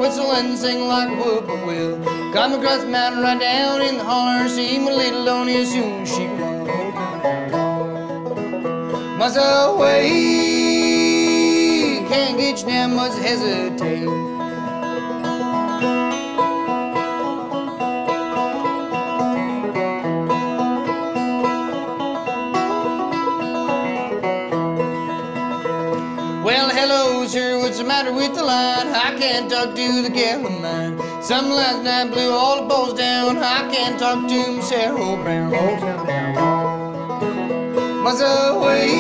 whistle and sing like a whippoorwill. Come across the mountain right down in the holler, see my little Lonnie as soon as she grew. Must away, can't get you now, must hesitate. Well, hello, sir, what's the matter with the line? I can't talk to the gal of mine. Some last night blew all the balls down. I can't talk to Miss Sarah Brown. Must away,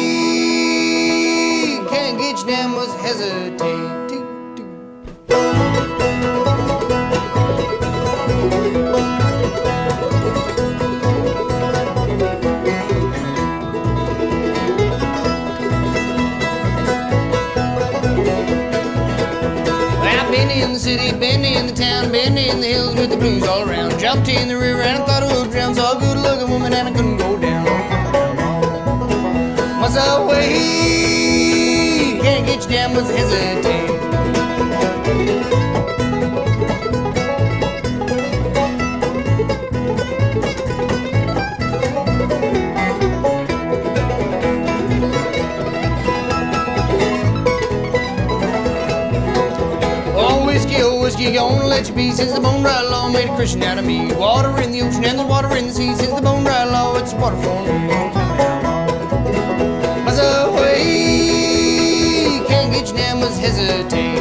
can't get you down, must hesitate. Been in the city, been in the town, been in the hills with the blues all around. Jumped in the river and I thought I would drown. Saw a good looking woman and I couldn't go down. Must away, can't get you down, must hesitate. Whiskey, gonna let you be since the Bone Dry Law made a Christian out of me. Water in the ocean and the water in the sea. Since the Bone Dry Law, it's water for me. Must away, can't get you now, must hesitate.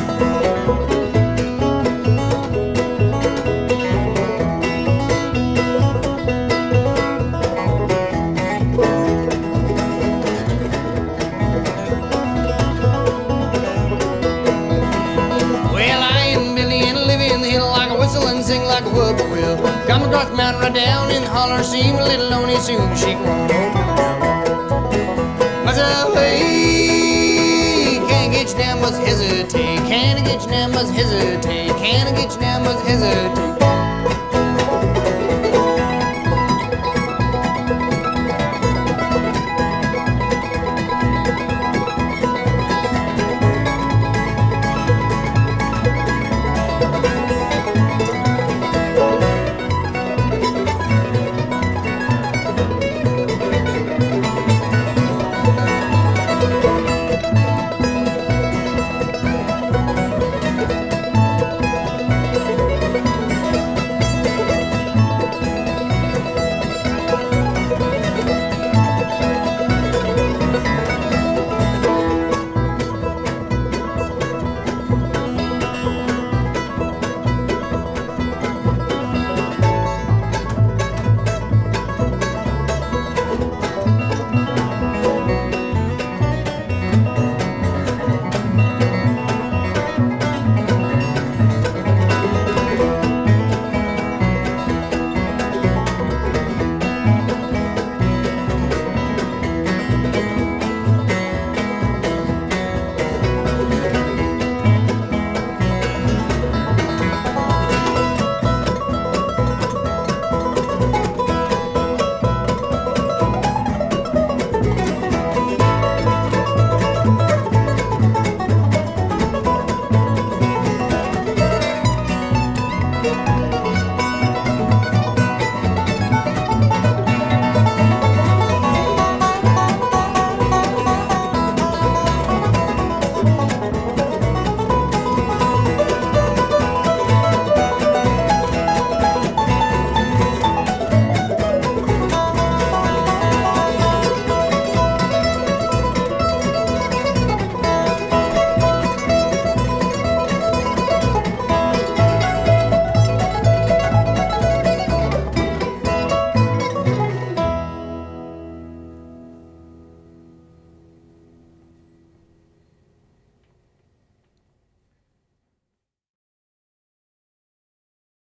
And sing like a whippoorwill. Come across the mountain right down in the holler, see my little Lonnie soon as she grown. Must away, can't get you down, must hesitate. Can't get you down, must hesitate. Can't get you down, must hesitate.